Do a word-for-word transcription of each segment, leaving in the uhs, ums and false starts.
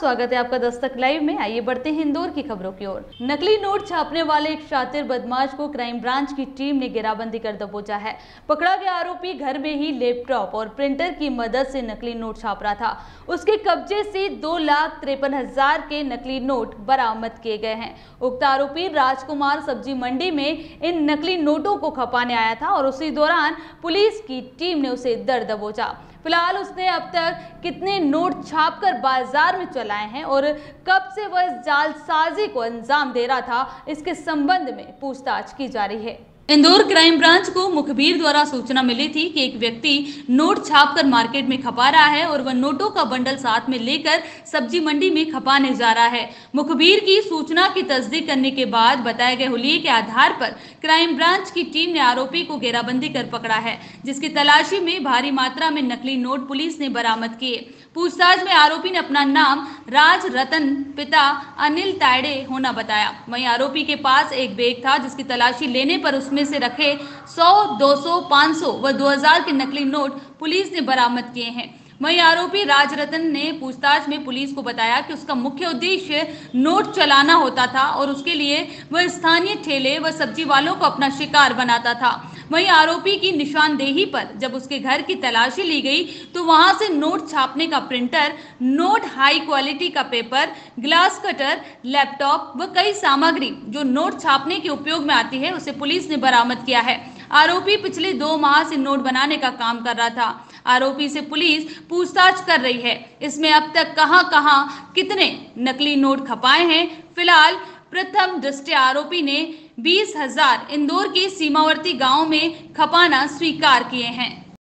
स्वागत है आपका दस्तक लाइव में। आइए बढ़ते हैं इंदौर की खबरों की ओर। नकली नोट छापने वाले एक शातिर बदमाश को क्राइम ब्रांच की टीम ने घेराबंदी कर दबोचा है। पकड़ा गया आरोपी घर में ही लैपटॉप और प्रिंटर की मदद से नकली नोट छाप रहा था। उसके कब्जे से दो लाख तिरपन हजार के नकली नोट बरामद किए गए हैं। उक्त आरोपी राजकुमार सब्जी मंडी में इन नकली नोटों को खपाने आया था और उसी दौरान पुलिस की टीम ने उसे दर दबोचा। फिलहाल उसने अब तक कितने नोट छापकर बाजार में चलाए हैं और कब से वह इस जालसाजी को अंजाम दे रहा था, इसके संबंध में पूछताछ की जा रही है। इंदौर क्राइम ब्रांच को मुखबिर द्वारा सूचना मिली थी कि एक व्यक्ति नोट छापकर मार्केट में खपा रहा है और वह नोटों का बंडल साथ में लेकर सब्जी मंडी में खपाने जा रहा है। मुखबिर की सूचना की तस्दीक करने के बाद बताए गए हुलिये के आधार पर क्राइम ब्रांच की टीम ने आरोपी को घेराबंदी कर पकड़ा है, जिसकी तलाशी में भारी मात्रा में नकली नोट पुलिस ने बरामद किए। पूछताछ में आरोपी ने अपना नाम राज रतन, पिता अनिल तायड़े होना बताया। वहीं आरोपी के पास एक बैग था, जिसकी तलाशी लेने पर उसमें से रखे सौ, दो सौ, पाँच सौ व दो हज़ार के नकली नोट पुलिस ने बरामद किए हैं। वहीं आरोपी राजरतन ने पूछताछ में पुलिस को बताया कि उसका मुख्य उद्देश्य नोट चलाना होता था और उसके लिए वह स्थानीय ठेले व सब्जी वालों को अपना शिकार बनाता था। वहीं आरोपी की निशानदेही पर जब उसके घर की तलाशी ली गई तो वहां से नोट छापने का प्रिंटर, नोट हाई क्वालिटी का पेपर, ग्लास कटर, लैपटॉप व कई सामग्री जो नोट छापने के उपयोग में आती है, उसे पुलिस ने बरामद किया है। आरोपी पिछले दो माह से नोट बनाने का काम कर रहा था। आरोपी से पुलिस पूछताछ कर रही है। इसमें अब तक कहां कहां कितने नकली नोट खपाए हैं, फिलहाल प्रथम दृष्टया आरोपी ने बीस हजार इंदौर के सीमावर्ती गांव में खपाना स्वीकार किए हैं।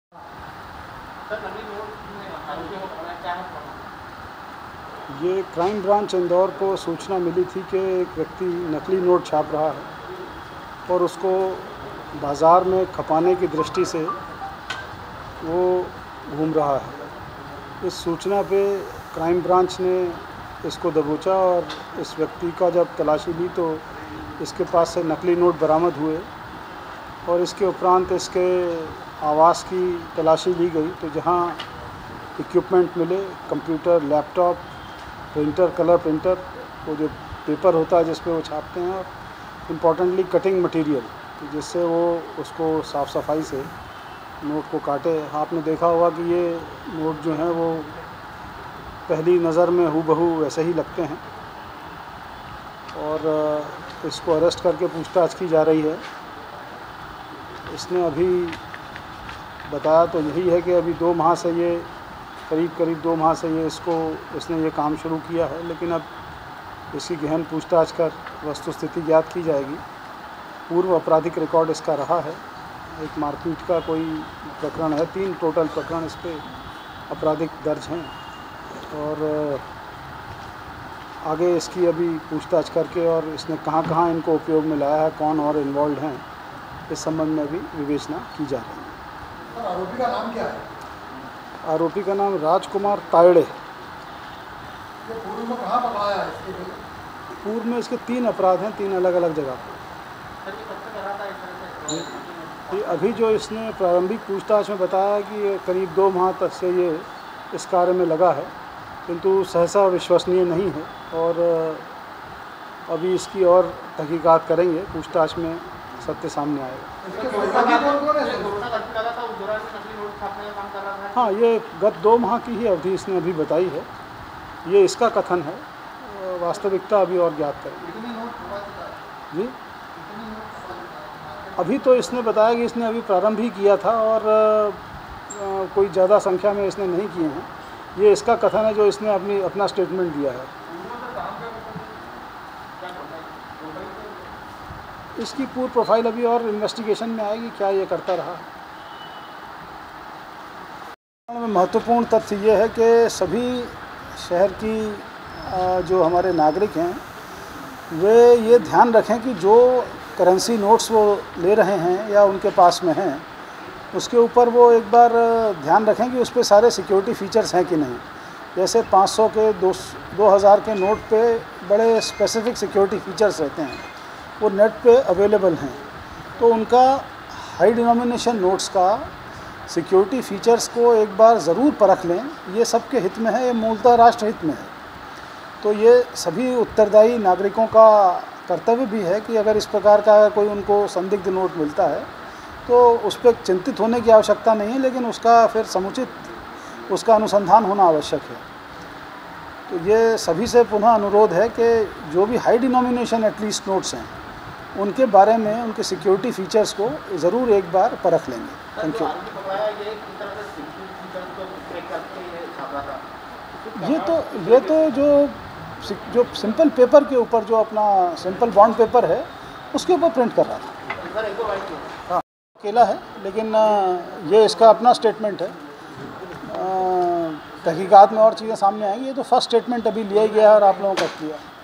ये क्राइम ब्रांच इंदौर को सूचना मिली थी कि एक व्यक्ति नकली नोट छाप रहा है और उसको बाज़ार में खपाने की दृष्टि से वो घूम रहा है। इस सूचना पे क्राइम ब्रांच ने इसको दबोचा और इस व्यक्ति का जब तलाशी ली तो इसके पास से नकली नोट बरामद हुए और इसके उपरांत इसके आवास की तलाशी ली गई तो जहां इक्विपमेंट मिले, computer, laptop, printer, colour printer, वो जो पेपर होता है जिस पे वो छापते हैं, और इम्पॉर्टेंटली कटिंग मटेरियल जिससे वो उसको साफ़ सफाई से नोट को काटे। आपने देखा होगा कि ये नोट जो हैं वो पहली नज़र में हूबहू वैसे ही लगते हैं और इसको अरेस्ट करके पूछताछ की जा रही है। इसने अभी बताया तो यही है कि अभी दो माह से ये करीब करीब दो माह से ये इसको इसने ये काम शुरू किया है, लेकिन अब इसकी गहन पूछताछ कर वस्तुस्थिति ज्ञात की जाएगी। पूर्व आपराधिक रिकॉर्ड इसका रहा है, एक मारपीट का कोई प्रकरण है, तीन टोटल प्रकरण इस पे आपराधिक दर्ज हैं और आगे इसकी अभी पूछताछ करके और इसने कहां कहां इनको उपयोग में लाया है, कौन और इन्वॉल्व हैं, इस संबंध में भी विवेचना की जा रही है। आरोपी का नाम क्या है? आरोपी का नाम राजकुमार तायड़े। पूर्व में कहाँ पकड़ाया है इसके? पूर्व में इसके तीन अपराध हैं, तीन अलग अलग जगह पर। ये अभी जो इसने प्रारंभिक पूछताछ में बताया कि करीब दो माह तक से ये इस कार्य में लगा है, किंतु सहसा विश्वसनीय नहीं है और अभी इसकी और तहकीकात करेंगे, पूछताछ में सत्य सामने आएगा। हाँ, ये गत दो माह की ही अवधि इसने अभी बताई है, ये इसका कथन है, वास्तविकता अभी और ज्ञात करेंगे। जी, अभी तो इसने बताया कि इसने अभी प्रारंभ ही किया था और आ, कोई ज़्यादा संख्या में इसने नहीं किए हैं, ये इसका कथन है जो इसने अपनी अपना स्टेटमेंट दिया है। इसकी पूर्व प्रोफाइल अभी और इन्वेस्टिगेशन में आएगी, क्या ये करता रहा। महत्वपूर्ण तथ्य ये है कि सभी शहर की जो हमारे नागरिक हैं वे ये ध्यान रखें कि जो करेंसी नोट्स वो ले रहे हैं या उनके पास में हैं, उसके ऊपर वो एक बार ध्यान रखें कि उस पर सारे सिक्योरिटी फीचर्स हैं कि नहीं। जैसे पाँच सौ के दो दो हज़ार के नोट पे बड़े स्पेसिफिक सिक्योरिटी फीचर्स रहते हैं, वो नेट पे अवेलेबल हैं, तो उनका हाई डिनोमिनेशन नोट्स का सिक्योरिटी फीचर्स को एक बार ज़रूर परख लें। ये सबके हित में है, ये मूलतः राष्ट्र हित में है। तो ये सभी उत्तरदायी नागरिकों का कर्तव्य भी है कि अगर इस प्रकार का कोई उनको संदिग्ध नोट मिलता है तो उस पर चिंतित होने की आवश्यकता नहीं है, लेकिन उसका फिर समुचित उसका अनुसंधान होना आवश्यक है। तो ये सभी से पुनः अनुरोध है कि जो भी हाई डिनोमिनेशन एटलीस्ट नोट्स हैं उनके बारे में उनके सिक्योरिटी फीचर्स को ज़रूर एक बार परख लेंगे। Thank you. ये तो ये तो जो जो सिंपल पेपर के ऊपर जो अपना सिंपल बॉन्ड पेपर है उसके ऊपर प्रिंट कर रहा था। हाँ, अकेला है, लेकिन ये इसका अपना स्टेटमेंट है। तहकीकात में और चीज़ें सामने आएंगी। ये तो फर्स्ट स्टेटमेंट अभी लिया ही गया और आप लोगों का किया।